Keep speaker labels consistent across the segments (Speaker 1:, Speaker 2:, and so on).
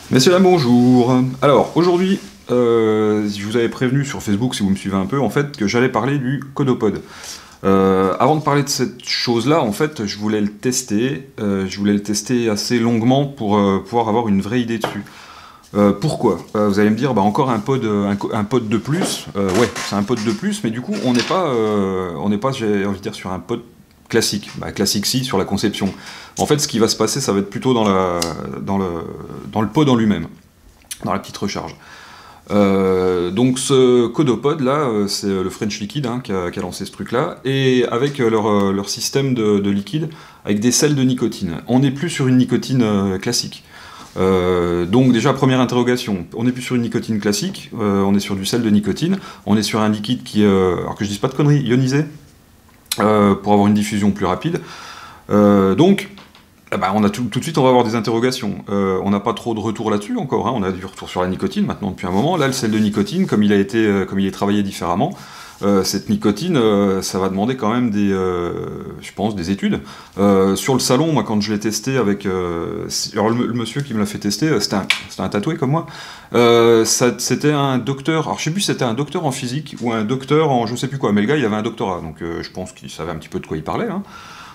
Speaker 1: Messieurs, dames, bonjour. Alors, aujourd'hui, je vous avais prévenu sur Facebook, si vous me suivez un peu, en fait, que j'allais parler du Codopod. Avant de parler de cette chose-là, en fait, je voulais le tester. Je voulais le tester assez longuement pour pouvoir avoir une vraie idée dessus. Pourquoi? Vous allez me dire, bah, encore un pod, un pod de plus. Ouais, c'est un pod de plus, mais du coup, on n'est pas, j'ai envie de dire, sur un pod classique. Bah, classique si, sur la conception. En fait, ce qui va se passer, ça va être plutôt dans le pod en lui-même, dans la petite recharge. Donc ce Codopod là, c'est le French Liquid hein, qui a lancé ce truc là, et avec leur système de liquide, avec des sels de nicotine. On n'est plus sur une nicotine classique. Donc déjà première interrogation, on n'est plus sur une nicotine classique, on est sur du sel de nicotine, on est sur un liquide qui, alors que je dise pas de conneries, ionisé, pour avoir une diffusion plus rapide. Donc bah, on a tout de suite, on va avoir des interrogations. On n'a pas trop de retour là-dessus encore. Hein. On a du retour sur la nicotine maintenant depuis un moment. Là, le sel de nicotine, comme il est travaillé différemment, cette nicotine, ça va demander quand même je pense, des études. Sur le salon, moi, quand je l'ai testé avec, alors le monsieur qui me l'a fait tester, c'était un tatoué comme moi. C'était un docteur. Alors je sais plus, si c'était un docteur en physique ou un docteur en je sais plus quoi. Mais le gars, il avait un doctorat, donc je pense qu'il savait un petit peu de quoi il parlait. Hein.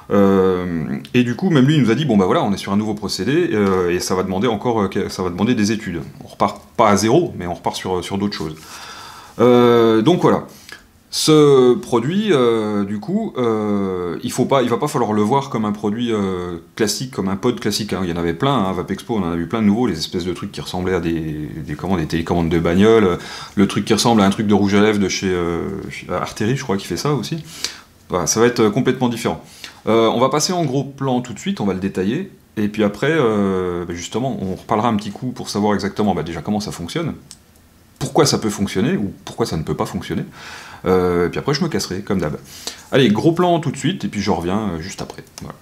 Speaker 1: Et du coup, même lui, il nous a dit bon bah voilà, on est sur un nouveau procédé et ça va demander encore, ça va demander des études. On repart pas à zéro, mais on repart sur d'autres choses. Donc voilà. Ce produit, du coup, il va pas falloir le voir comme un produit classique, comme un pod classique. Hein. Il y en avait plein, hein, Vapexpo, on en a vu plein de nouveaux, les espèces de trucs qui ressemblaient à des télécommandes de bagnole, le truc qui ressemble à un truc de rouge à lèvres de chez Arteri, je crois, qui fait ça aussi. Voilà, ça va être complètement différent. On va passer en gros plan tout de suite, on va le détailler, et puis après, justement, on reparlera un petit coup pour savoir exactement déjà comment ça fonctionne, pourquoi ça peut fonctionner, ou pourquoi ça ne peut pas fonctionner, et puis après je me casserai, comme d'hab. Allez, gros plan tout de suite, et puis je reviens juste après. Voilà.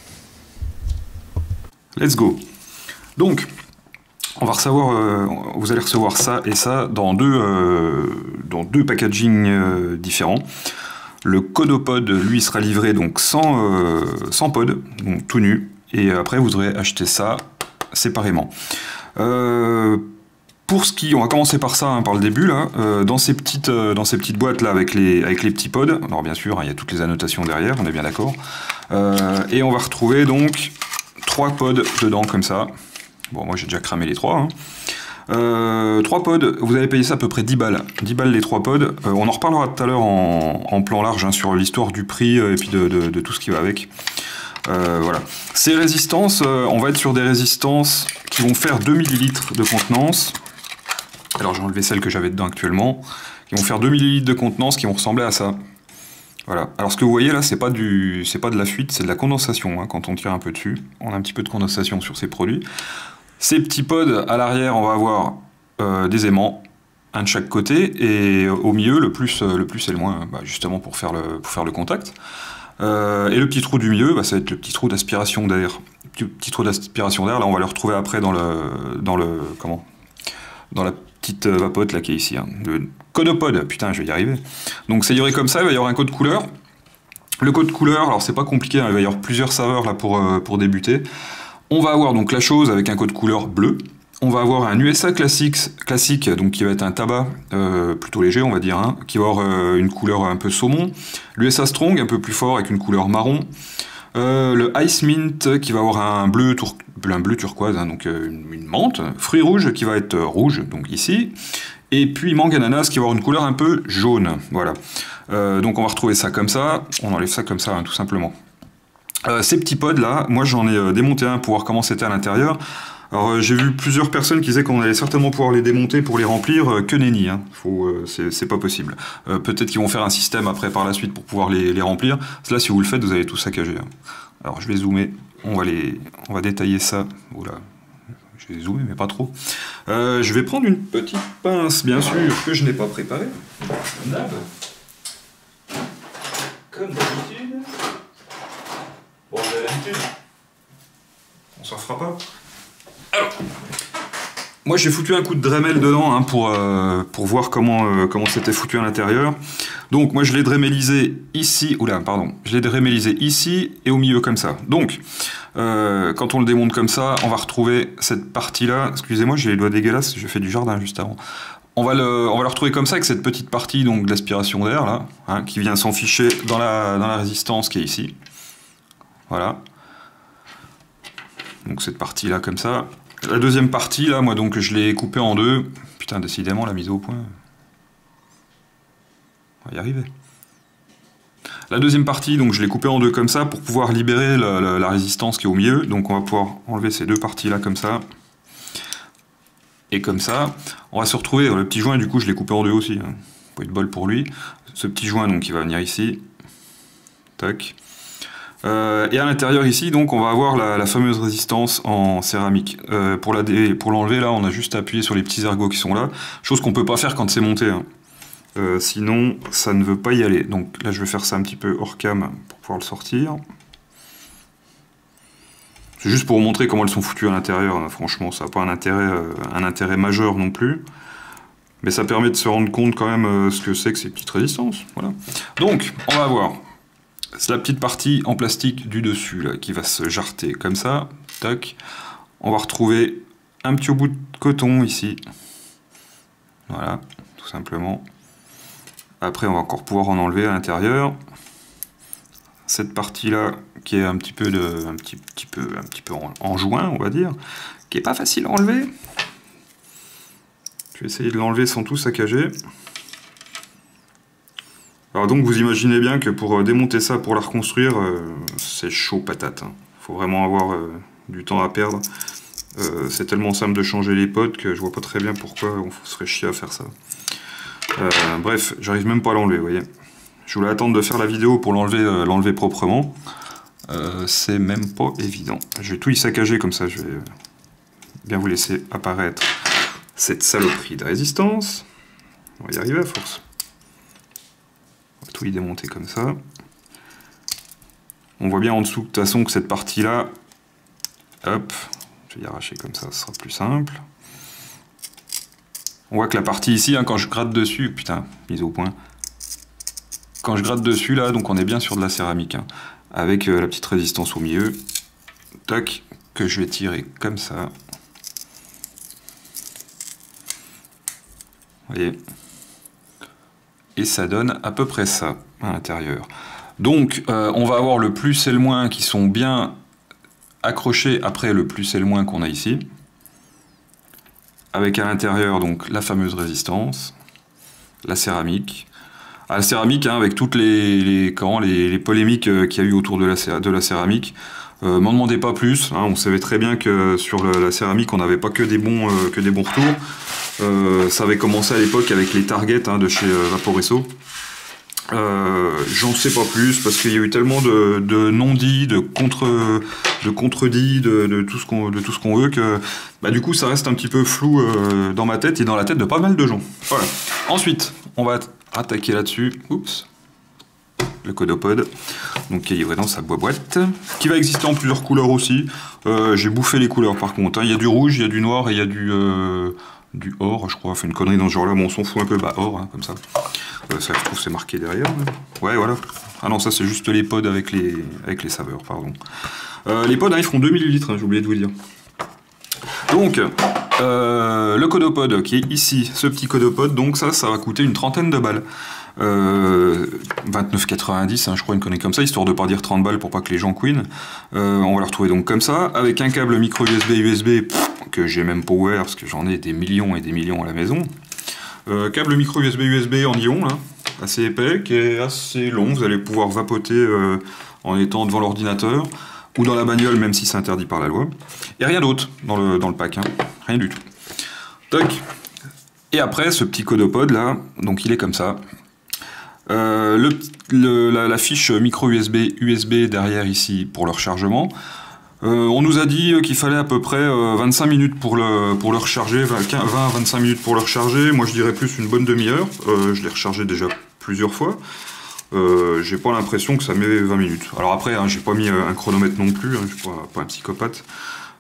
Speaker 1: Let's go. Donc, on va recevoir, vous allez recevoir ça et ça dans deux packaging différents. Le Codopod, lui, sera livré donc sans pod, donc tout nu, et après vous aurez acheté ça séparément. Pour ce qui, on va commencer par ça, hein, par le début là, dans ces petites boîtes là avec les petits pods. Alors bien sûr, hein, il y a toutes les annotations derrière, on est bien d'accord. Et on va retrouver donc 3 pods dedans comme ça. Bon, moi j'ai déjà cramé les 3. Hein. 3 pods, vous avez payé ça à peu près 10 balles. 10 balles les 3 pods. On en reparlera tout à l'heure en plan large hein, sur l'histoire du prix et puis de tout ce qui va avec. Voilà. Ces résistances, on va être sur des résistances qui vont faire 2 ml de contenance. Alors j'ai enlevé celle que j'avais dedans actuellement. Qui vont faire 2 ml de contenance qui vont ressembler à ça. Voilà. Alors ce que vous voyez là, c'est pas de la fuite, c'est de la condensation. Hein, quand on tire un peu dessus, on a un petit peu de condensation sur ces produits. Ces petits pods, à l'arrière, on va avoir des aimants, un de chaque côté, et au milieu, le plus et le moins, justement pour faire le contact. Et le petit trou du milieu, ça va être le petit trou d'aspiration d'air. Le petit trou d'aspiration d'air, là, on va le retrouver après dans la petite vapote là qui est ici. Hein. Le Codopod, putain, je vais y arriver. Donc c'est livré comme ça, il va y avoir un code couleur. Le code couleur, alors c'est pas compliqué, hein, il va y avoir plusieurs saveurs là pour débuter. On va avoir donc la chose avec un code couleur bleu. On va avoir un USA classique donc qui va être un tabac plutôt léger, on va dire, hein, qui va avoir une couleur un peu saumon. L'USA Strong, un peu plus fort, avec une couleur marron. Le Ice Mint, qui va avoir un bleu turquoise, hein, donc une menthe. Fruit rouge, qui va être rouge, donc ici. Et puis mangue ananas, qui va avoir une couleur un peu jaune. Voilà. Donc on va retrouver ça comme ça. On enlève ça comme ça, hein, tout simplement. Ces petits pods là, moi j'en ai démonté un pour voir comment c'était à l'intérieur. Alors j'ai vu plusieurs personnes qui disaient qu'on allait certainement pouvoir les démonter pour les remplir, que nenni, hein. C'est pas possible. Peut-être qu'ils vont faire un système après par la suite pour pouvoir les remplir. Là si vous le faites, vous allez tout saccager. Hein. Alors je vais zoomer, on va détailler ça. Oula, je vais zoomer mais pas trop. Je vais prendre une petite pince bien sûr que je n'ai pas préparée. Comme d'habitude. Bon, j'ai l'habitude. On s'en fera pas. Alors, moi j'ai foutu un coup de Dremel dedans hein, pour voir comment c'était foutu à l'intérieur. Donc moi je l'ai dremelisé ici, je l'ai dremelisé ici et au milieu comme ça. Donc quand on le démonte comme ça, on va retrouver cette partie-là. Excusez-moi, j'ai les doigts dégueulasses, j'ai fait du jardin juste avant. On va le retrouver comme ça, avec cette petite partie donc d'aspiration d'air, là, hein, qui vient s'enficher dans la résistance qui est ici. Voilà. Donc cette partie-là, comme ça. La deuxième partie, là, moi, donc, je l'ai coupée en deux. Putain, décidément, la mise au point. On va y arriver. La deuxième partie, donc, je l'ai coupée en deux comme ça, pour pouvoir libérer la résistance qui est au milieu. Donc on va pouvoir enlever ces deux parties-là, comme ça. Et comme ça, on va se retrouver dans le petit joint, du coup je l'ai coupé en deux aussi, hein. Pas eu de bol pour lui. Ce petit joint, donc, il va venir ici. Tac. Et à l'intérieur ici, donc, on va avoir la fameuse résistance en céramique. Pour l'enlever, là, on a juste à appuyer sur les petits ergots qui sont là. Chose qu'on peut pas faire quand c'est monté, hein. Sinon, ça ne veut pas y aller. Donc là, je vais faire ça un petit peu hors cam pour pouvoir le sortir. C'est juste pour vous montrer comment elles sont foutues à l'intérieur. Franchement, ça n'a pas un intérêt majeur non plus. Mais ça permet de se rendre compte quand même ce que c'est que ces petites résistances. Voilà. Donc, on va voir. C'est la petite partie en plastique du dessus là, qui va se jarter comme ça. Tac. On va retrouver un petit bout de coton ici. Voilà, tout simplement. Après, on va encore pouvoir en enlever à l'intérieur. Cette partie-là, qui est un petit peu en joint, on va dire, qui est pas facile à enlever. Je vais essayer de l'enlever sans tout saccager. Alors donc, vous imaginez bien que pour démonter ça, pour la reconstruire, c'est chaud patate, hein. Faut vraiment avoir du temps à perdre. C'est tellement simple de changer les pods que je vois pas très bien pourquoi on se ferait chier à faire ça. Bref, j'arrive même pas à l'enlever, vous voyez. Je voulais attendre de faire la vidéo pour l'enlever proprement. C'est même pas évident. Je vais tout y saccager comme ça, je vais bien vous laisser apparaître cette saloperie de résistance. On va y arriver à force. On va tout y démonter comme ça. On voit bien en dessous de toute façon que cette partie-là, hop, je vais y arracher comme ça, ce sera plus simple. On voit que la partie ici, hein, quand je gratte dessus, putain, mise au point. Quand je gratte dessus, là, donc on est bien sur de la céramique, hein, avec la petite résistance au milieu. Tac, que je vais tirer comme ça. Vous voyez. Et ça donne à peu près ça, à l'intérieur. Donc, on va avoir le plus et le moins qui sont bien accrochés après le plus et le moins qu'on a ici. Avec à l'intérieur donc la fameuse résistance, la céramique. Ah, la céramique, hein, avec toutes les polémiques qu'il y a eu autour de la céramique. M'en demandez pas plus, hein, on savait très bien que sur la céramique on n'avait pas que des bons retours. Ça avait commencé à l'époque avec les Target, hein, de chez Vaporesso. J'en sais pas plus parce qu'il y a eu tellement de non-dits, de contredits, de tout ce qu'on veut que bah, du coup ça reste un petit peu flou dans ma tête et dans la tête de pas mal de gens. Voilà. Ensuite, on va attaquer là-dessus. Oups. Le Codopod, donc qui est livré dans sa boîte, qui va exister en plusieurs couleurs aussi. J'ai bouffé les couleurs par contre, hein. Il y a du rouge, il y a du noir et il y a du or, je crois, fait une connerie dans ce genre là, bon on s'en fout un peu, bah or, hein, comme ça. Ça je trouve c'est marqué derrière. Ouais voilà. Ah non, ça c'est juste les pods avec les saveurs, pardon. Les pods, hein, ils font 2 ml, hein, j'ai oublié de vous dire. Donc, le Codopod qui est ici, ce petit Codopod, donc ça va coûter une trentaine de balles. 29,90, hein, je crois, une connerie comme ça, histoire de pas dire 30 balles pour pas que les gens queen. On va la retrouver donc comme ça, avec un câble micro USB que j'ai même pas ouvert parce que j'en ai des millions et des millions à la maison. Câble micro USB en ion, là, assez épais, qui est assez long, vous allez pouvoir vapoter en étant devant l'ordinateur ou dans la bagnole, même si c'est interdit par la loi. Et rien d'autre dans le pack, hein, rien du tout. Tac. Et après, ce petit Codopod là, donc il est comme ça. La fiche micro USB derrière ici pour le rechargement. On nous a dit qu'il fallait à peu près 25 minutes pour le recharger, 20 à 25 minutes pour le recharger. Moi je dirais plus une bonne demi-heure. Je l'ai rechargé déjà plusieurs fois. J'ai pas l'impression que ça met 20 minutes. Alors après, hein, j'ai pas mis un chronomètre non plus, hein, je suis pas un psychopathe.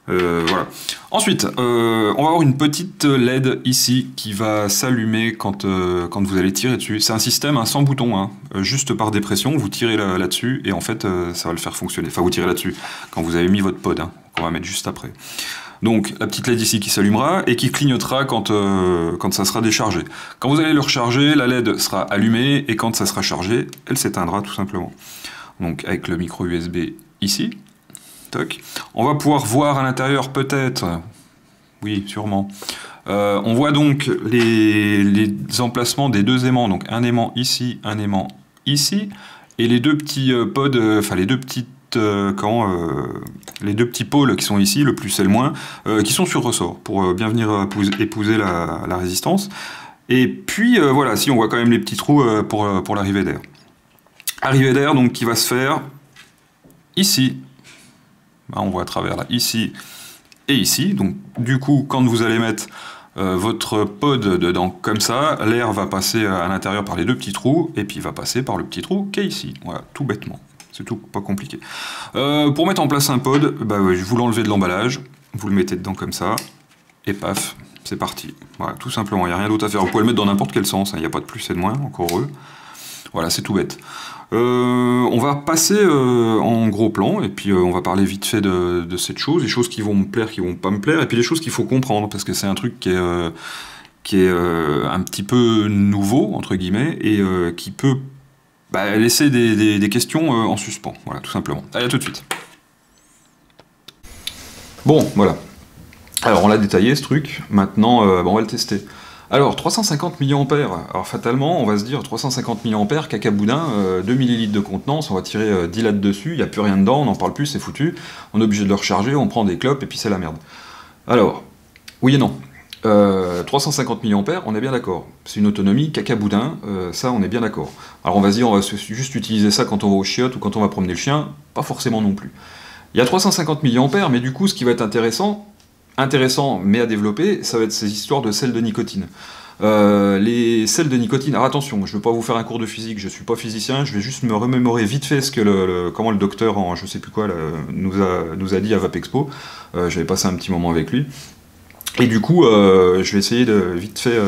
Speaker 1: Voilà. Ensuite, on va avoir une petite LED ici qui va s'allumer quand vous allez tirer dessus. C'est un système sans bouton, hein. Juste par dépression, vous tirez là-dessus et en fait ça va le faire fonctionner. Enfin, vous tirez là-dessus quand vous avez mis votre pod, hein, qu'on va mettre juste après. Donc la petite LED ici qui s'allumera et qui clignotera quand ça sera déchargé. Quand vous allez le recharger, la LED sera allumée et quand ça sera chargé, elle s'éteindra tout simplement. Donc avec le micro USB ici. Toc. On va pouvoir voir à l'intérieur peut-être, oui sûrement, on voit donc les emplacements des deux aimants, donc un aimant ici, et les deux petits pods, enfin les deux petites les deux petits pôles qui sont ici, le plus et le moins, qui sont sur ressort, pour bien venir épouser la résistance. Et puis voilà, si on voit quand même les petits trous pour l'arrivée d'air. Arrivée d'air donc qui va se faire ici. On voit à travers là, ici et ici. Donc du coup, quand vous allez mettre votre pod dedans comme ça, l'air va passer à l'intérieur par les deux petits trous, et puis il va passer par le petit trou qui est ici. Voilà, tout bêtement. C'est tout, pas compliqué. Pour mettre en place un pod, vous l'enlevez de l'emballage, vous le mettez dedans comme ça, et paf, c'est parti. Voilà, tout simplement, il n'y a rien d'autre à faire. Vous pouvez le mettre dans n'importe quel sens, il n'y a pas de plus et de moins, encore heureux. Voilà, c'est tout bête. On va passer en gros plan, et puis on va parler vite fait de cette chose, les choses qui vont me plaire, qui vont pas me plaire, et puis les choses qu'il faut comprendre, parce que c'est un truc qui est un petit peu nouveau, entre guillemets, et qui peut laisser des questions en suspens. Voilà, tout simplement. Allez, à tout de suite. Bon, voilà. Alors, on l'a détaillé, ce truc. Maintenant, on va le tester. Alors, 350 mAh. Alors, fatalement, on va se dire 350 mAh, cacaboudin, 2 ml de contenance, on va tirer 10 lattes dessus, il n'y a plus rien dedans, on n'en parle plus, c'est foutu. On est obligé de le recharger, on prend des clopes, et puis c'est la merde. Alors, oui et non. 350 mAh, on est bien d'accord. C'est une autonomie cacaboudin, ça on est bien d'accord. Alors on va se dire, on va juste utiliser ça quand on va au chiottes ou quand on va promener le chien, pas forcément non plus. Il y a 350 mAh, mais du coup ce qui va être intéressant mais à développer, ça va être ces histoires de sels de nicotine. Les sels de nicotine, alors attention, je ne veux pas vous faire un cours de physique, je ne suis pas physicien, je vais juste me remémorer vite fait ce que comment le docteur en je sais plus quoi nous a dit à Vapexpo. J'avais passé un petit moment avec lui. Et du coup, je vais essayer de vite fait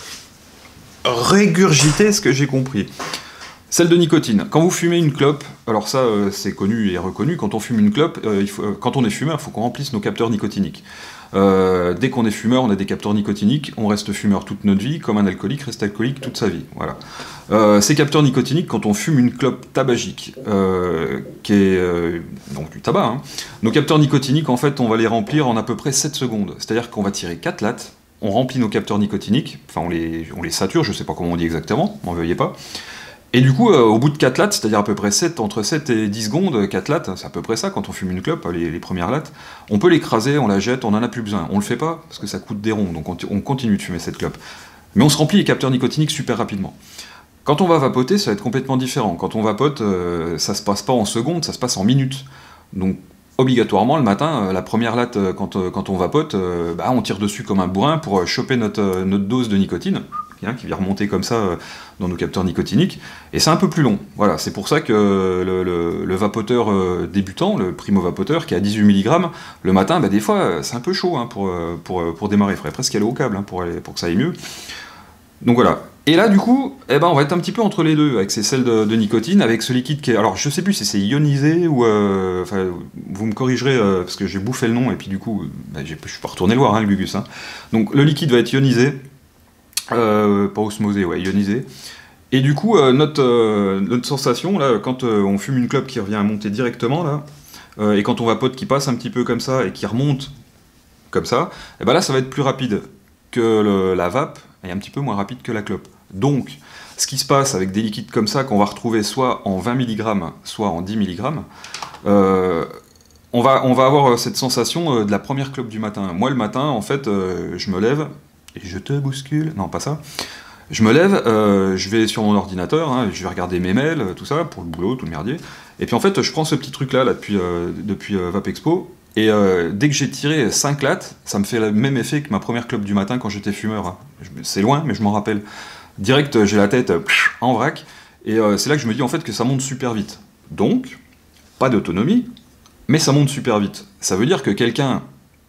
Speaker 1: régurgiter ce que j'ai compris. Sel de nicotine. Quand vous fumez une clope, alors ça c'est connu et reconnu, quand on fume une clope, quand on est fumeur, il faut qu'on remplisse nos capteurs nicotiniques. Dès qu'on est fumeur, on a des capteurs nicotiniques, on reste fumeur toute notre vie, comme un alcoolique reste alcoolique toute sa vie. Voilà. Ces capteurs nicotiniques, quand on fume une clope tabagique, qui est donc du tabac, hein, nos capteurs nicotiniques, en fait, on va les remplir en à peu près 7 secondes. C'est-à-dire qu'on va tirer 4 lattes, on remplit nos capteurs nicotiniques, enfin on les sature, je sais pas comment on dit exactement, m'en veuillez pas. Et du coup, au bout de 4 lattes, c'est-à-dire à peu près entre 7 et 10 secondes, 4 lattes, c'est à peu près ça quand on fume une clope, les premières lattes, on peut l'écraser, on la jette, on n'en a plus besoin. On le fait pas, parce que ça coûte des ronds, donc on continue de fumer cette clope. Mais on se remplit les capteurs nicotiniques super rapidement. Quand on va vapoter, ça va être complètement différent. Quand on vapote, ça se passe pas en secondes, ça se passe en minutes. Donc, obligatoirement, le matin, la première latte, quand on vapote, on tire dessus comme un bourrin pour choper notre dose de nicotine, qui vient remonter comme ça dans nos capteurs nicotiniques, et c'est un peu plus long. Voilà, c'est pour ça que le vapoteur débutant, le primo-vapoteur, qui a 18 mg, le matin, des fois, c'est un peu chaud hein, pour démarrer. Il faudrait presque aller au câble hein, pour que ça aille mieux. Donc voilà. Et là, du coup, on va être un petit peu entre les deux, avec ces sels de nicotine, avec ce liquide qui est... Alors, je sais plus si c'est ionisé, ou... vous me corrigerez, parce que j'ai bouffé le nom, et puis du coup, je suis pas retourné le voir, hein, le Gugus. Hein. Donc, le liquide va être ionisé, pas osmosé, ouais, ionisé. Et du coup, notre sensation, là, quand on fume une clope qui revient à monter directement, là, et quand on vapote qui passe un petit peu comme ça, et qui remonte comme ça, là, ça va être plus rapide que la vape, et un petit peu moins rapide que la clope. Donc, ce qui se passe avec des liquides comme ça, qu'on va retrouver soit en 20 mg, soit en 10 mg, on va avoir cette sensation de la première clope du matin. Moi, le matin, en fait, je me lève, et je te bouscule, non, pas ça, je me lève, je vais sur mon ordinateur, hein, je vais regarder mes mails, tout ça, pour le boulot, tout le merdier, et puis en fait, je prends ce petit truc-là, depuis Vapexpo, et dès que j'ai tiré 5 lattes, ça me fait le même effet que ma première clope du matin quand j'étais fumeur. Hein. C'est loin, mais je m'en rappelle. Direct, j'ai la tête en vrac, et c'est là que je me dis en fait que ça monte super vite. Donc, pas d'autonomie, mais ça monte super vite. Ça veut dire que quelqu'un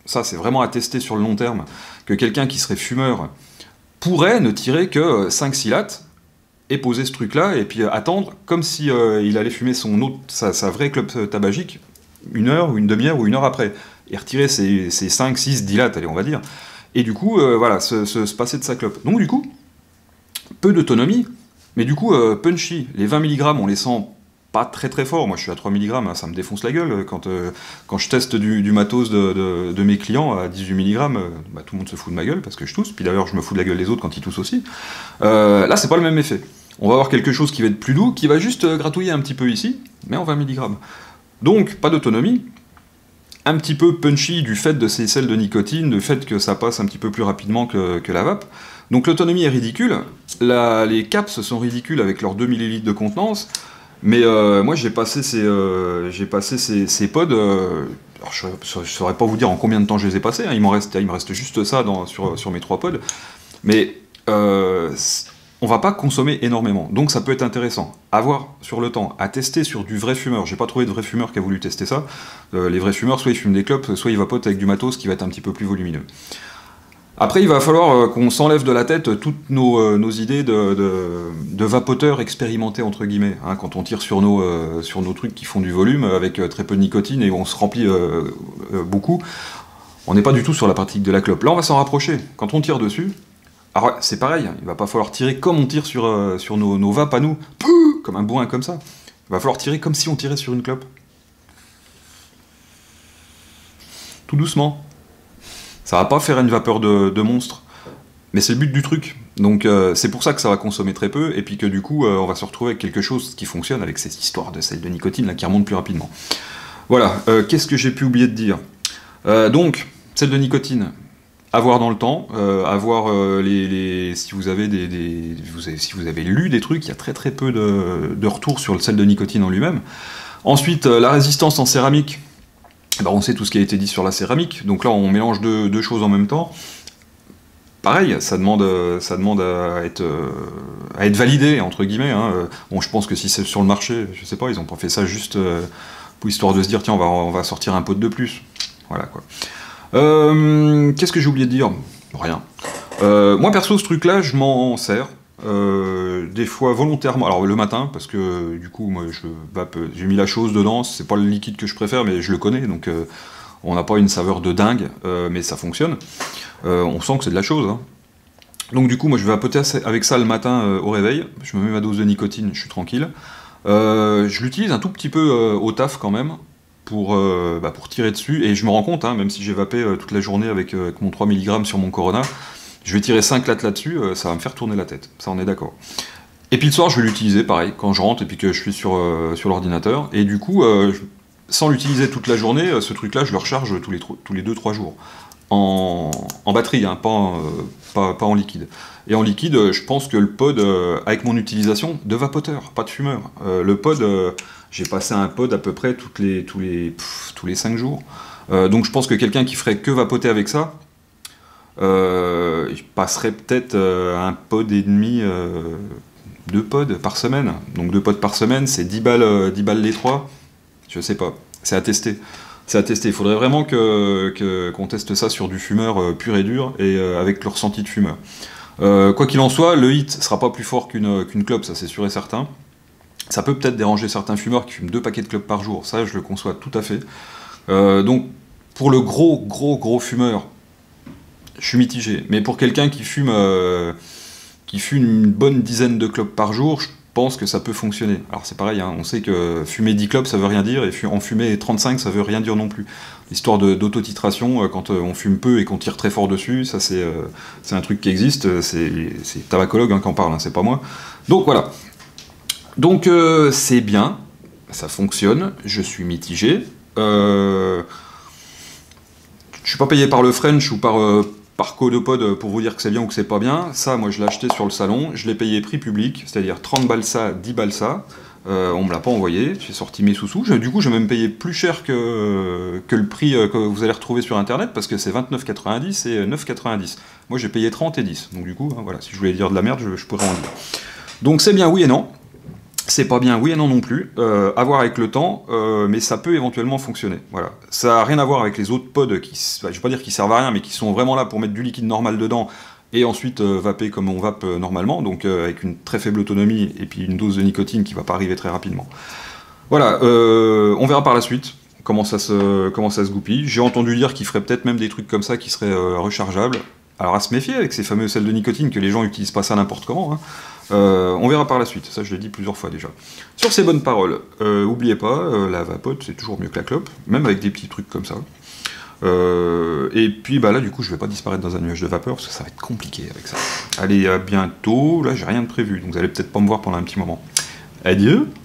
Speaker 1: ça c'est vraiment à tester sur le long terme, que quelqu'un qui serait fumeur pourrait ne tirer que 5-6 lattes, et poser ce truc-là, et puis attendre, comme si il allait fumer sa vraie clope tabagique, 1 heure, ou une demi-heure, ou 1 heure après, et retirer ses 5, 6, 10 lattes, allez, on va dire, et du coup, voilà, se passer de sa clope. Donc du coup, peu d'autonomie, mais du coup, punchy. Les 20 mg, on les sent pas très très fort. Moi, je suis à 3 mg, hein, ça me défonce la gueule. Quand je teste du matos de mes clients à 18 mg, bah, tout le monde se fout de ma gueule parce que je tousse. Puis d'ailleurs, je me fous de la gueule des autres quand ils toussent aussi. Là, c'est pas le même effet. On va avoir quelque chose qui va être plus doux, qui va juste gratouiller un petit peu ici, mais en 20 mg. Donc, pas d'autonomie. Un petit peu punchy du fait de ces sels de nicotine, du fait que ça passe un petit peu plus rapidement que la vape. Donc l'autonomie est ridicule, les caps sont ridicules avec leurs 2 ml de contenance, mais moi j'ai passé ces pods, alors je ne saurais pas vous dire en combien de temps je les ai passés, hein, il me reste juste ça sur mes 3 pods, mais on va pas consommer énormément, donc ça peut être intéressant. À voir sur le temps, à tester sur du vrai fumeur. J'ai pas trouvé de vrai fumeur qui a voulu tester ça. Les vrais fumeurs, soit ils fument des clopes, soit ils vapotent avec du matos qui va être un petit peu plus volumineux. Après, il va falloir qu'on s'enlève de la tête toutes nos idées de vapoteurs expérimentés, entre guillemets, hein, quand on tire sur nos trucs qui font du volume, avec très peu de nicotine, et on se remplit beaucoup. On n'est pas du tout sur la pratique de la clope. Là, on va s'en rapprocher. Quand on tire dessus, alors c'est pareil, il va pas falloir tirer comme on tire sur nos vapes à nous, comme un bourrin comme ça. Il va falloir tirer comme si on tirait sur une clope. Tout doucement. Ça va pas faire une vapeur de monstre, mais c'est le but du truc. Donc c'est pour ça que ça va consommer très peu, et puis que du coup on va se retrouver avec quelque chose qui fonctionne, avec cette histoire de sel de nicotine là, qui remonte plus rapidement. Voilà, qu'est-ce que j'ai pu oublier de dire donc, sel de nicotine, à voir dans le temps, à voir si vous avez si vous avez lu des trucs, il y a très très peu de retours sur le sel de nicotine en lui-même. Ensuite, la résistance en céramique. Ben, on sait tout ce qui a été dit sur la céramique, donc là on mélange deux choses en même temps. Pareil, ça demande à être validé, entre guillemets. Hein. Bon, je pense que si c'est sur le marché, je sais pas, ils ont pas fait ça juste pour histoire de se dire, tiens, on va sortir un pot de plus. Voilà, quoi. Qu'est-ce que j'ai oublié de dire? Rien. Moi, perso, ce truc-là, je m'en sers. Des fois volontairement, alors le matin, parce que du coup, moi, j'ai mis la chose dedans, c'est pas le liquide que je préfère, mais je le connais, donc on n'a pas une saveur de dingue, mais ça fonctionne. On sent que c'est de la chose. Hein. Donc du coup, moi, je vais vapoter avec ça le matin au réveil, je me mets ma dose de nicotine, je suis tranquille. Je l'utilise un tout petit peu au taf quand même, pour tirer dessus, et je me rends compte, hein, même si j'ai vapé toute la journée avec mon 3 mg sur mon Corona, je vais tirer 5 lattes là-dessus, ça va me faire tourner la tête, ça on est d'accord. Et puis le soir, je vais l'utiliser pareil, quand je rentre et puis que je suis sur l'ordinateur, et du coup, sans l'utiliser toute la journée, ce truc-là, je le recharge tous les 2-3 jours. En batterie, hein, pas en liquide. Et en liquide, je pense que le pod, avec mon utilisation de vapoteur, pas de fumeur, le pod, j'ai passé un pod à peu près tous les 5 jours. Donc je pense que quelqu'un qui ferait que vapoter avec ça, je passerais peut-être un pod et demi, 2 pods par semaine. Donc 2 pods par semaine, c'est 10 balles les 3. Je sais pas, c'est à tester. C'est à tester. Il faudrait vraiment qu'on teste ça sur du fumeur pur et dur, et avec le ressenti de fumeur. Quoi qu'il en soit, le hit sera pas plus fort qu'une clope, ça c'est sûr et certain. Ça peut peut-être déranger certains fumeurs qui fument 2 paquets de clopes par jour, ça je le conçois tout à fait. Donc pour le gros fumeur, je suis mitigé. Mais pour quelqu'un qui fume une bonne dizaine de clopes par jour, je pense que ça peut fonctionner. Alors c'est pareil, hein, on sait que fumer 10 clopes ça veut rien dire, et en fumer 35 ça veut rien dire non plus. L'histoire d'autotitration, quand on fume peu et qu'on tire très fort dessus, ça c'est un truc qui existe, c'est tabacologue hein, qui en parle, hein, c'est pas moi. Donc voilà. Donc c'est bien, ça fonctionne, je suis mitigé. Je suis pas payé par le French ou par Codopod pour vous dire que c'est bien ou que c'est pas bien. Ça, moi je l'ai acheté sur le salon, je l'ai payé prix public, c'est-à-dire 30 balles ça, 10 balles ça. On me l'a pas envoyé, j'ai sorti mes sous-sous. Du coup, je vais même payer plus cher que le prix que vous allez retrouver sur internet, parce que c'est 29,90 et 9,90. Moi j'ai payé 30 et 10. Donc du coup, hein, voilà, si je voulais dire de la merde, je pourrais en dire. Donc c'est bien, oui et non. C'est pas bien, oui et non non plus, à voir avec le temps, mais ça peut éventuellement fonctionner. Voilà. Ça n'a rien à voir avec les autres pods qui, je vais pas dire qu'ils servent à rien, mais qui sont vraiment là pour mettre du liquide normal dedans et ensuite vaper comme on vape normalement, donc avec une très faible autonomie et puis une dose de nicotine qui va pas arriver très rapidement. Voilà, on verra par la suite comment ça se goupille. J'ai entendu dire qu'ils feraient peut-être même des trucs comme ça qui seraient rechargeables. Alors à se méfier avec ces fameux sels de nicotine, que les gens utilisent pas ça n'importe comment, hein. On verra par la suite, ça je l'ai dit plusieurs fois déjà. Sur ces bonnes paroles, oubliez pas, la vapote c'est toujours mieux que la clope, même avec des petits trucs comme ça. Et puis bah là du coup je vais pas disparaître dans un nuage de vapeur parce que ça va être compliqué avec ça. Allez, à bientôt, là j'ai rien de prévu, donc vous allez peut-être pas me voir pendant un petit moment. Adieu.